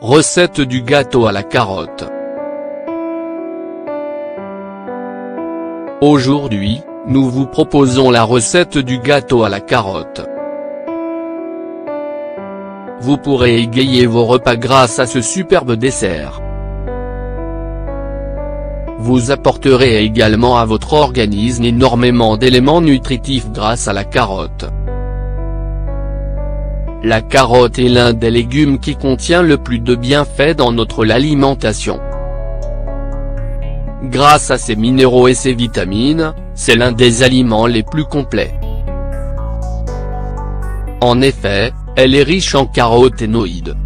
Recette du gâteau à la carotte. Aujourd'hui, nous vous proposons la recette du gâteau à la carotte. Vous pourrez égayer vos repas grâce à ce superbe dessert. Vous apporterez également à votre organisme énormément d'éléments nutritifs grâce à la carotte. La carotte est l'un des légumes qui contient le plus de bienfaits dans notre alimentation. Grâce à ses minéraux et ses vitamines, c'est l'un des aliments les plus complets. En effet, elle est riche en caroténoïdes.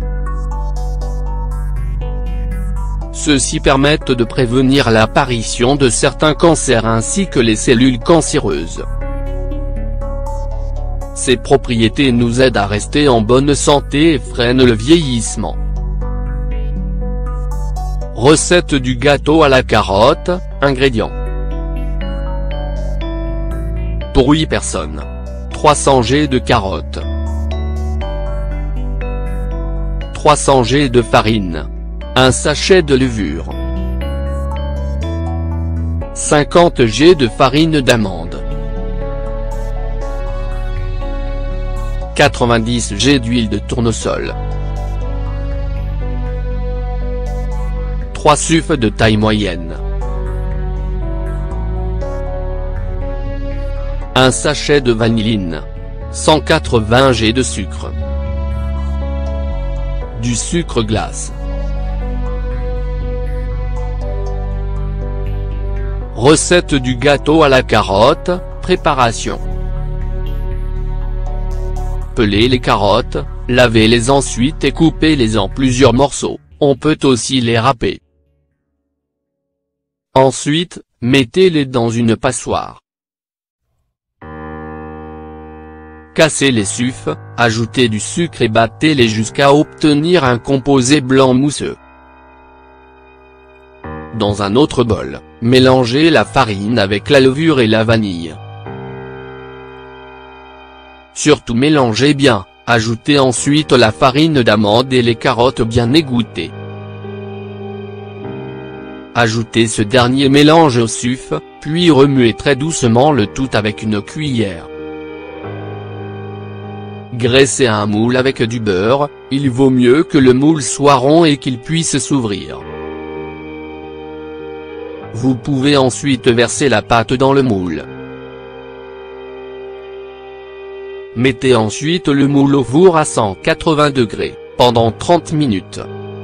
Ceux-ci permettent de prévenir l'apparition de certains cancers ainsi que les cellules cancéreuses. Ces propriétés nous aident à rester en bonne santé et freinent le vieillissement. Recette du gâteau à la carotte, ingrédients. Pour 8 personnes. 300 g de carottes. 300 g de farine. Un sachet de levure. 50 g de farine d'amande. 90 g d'huile de tournesol. 3 sucres de taille moyenne. Un sachet de vanilline. 180 g de sucre. Du sucre glace. Recette du gâteau à la carotte, préparation. Pelez les carottes, lavez-les ensuite et coupez-les en plusieurs morceaux, on peut aussi les râper. Ensuite, mettez-les dans une passoire. Cassez les sucres, ajoutez du sucre et battez-les jusqu'à obtenir un composé blanc mousseux. Dans un autre bol, mélangez la farine avec la levure et la vanille. Surtout mélangez bien, ajoutez ensuite la farine d'amande et les carottes bien égouttées. Ajoutez ce dernier mélange au sucre, puis remuez très doucement le tout avec une cuillère. Graissez un moule avec du beurre, il vaut mieux que le moule soit rond et qu'il puisse s'ouvrir. Vous pouvez ensuite verser la pâte dans le moule. Mettez ensuite le moule au four à 180 degrés, pendant 30 minutes.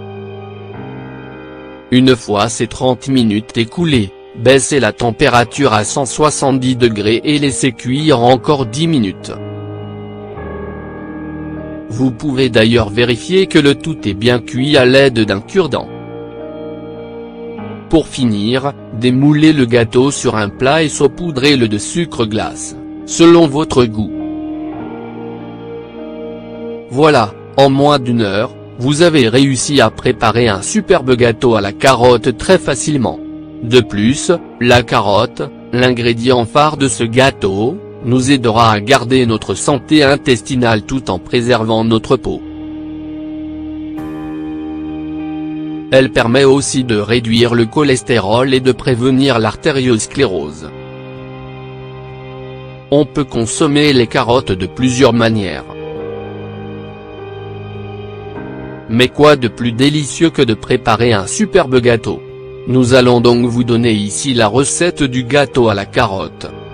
Une fois ces 30 minutes écoulées, baissez la température à 170 degrés et laissez cuire encore 10 minutes. Vous pouvez d'ailleurs vérifier que le tout est bien cuit à l'aide d'un cure-dent. Pour finir, démoulez le gâteau sur un plat et saupoudrez-le de sucre glace, selon votre goût. Voilà, en moins d'une heure, vous avez réussi à préparer un superbe gâteau à la carotte très facilement. De plus, la carotte, l'ingrédient phare de ce gâteau, nous aidera à garder notre santé intestinale tout en préservant notre peau. Elle permet aussi de réduire le cholestérol et de prévenir l'artériosclérose. On peut consommer les carottes de plusieurs manières. Mais quoi de plus délicieux que de préparer un superbe gâteau? Nous allons donc vous donner ici la recette du gâteau à la carotte.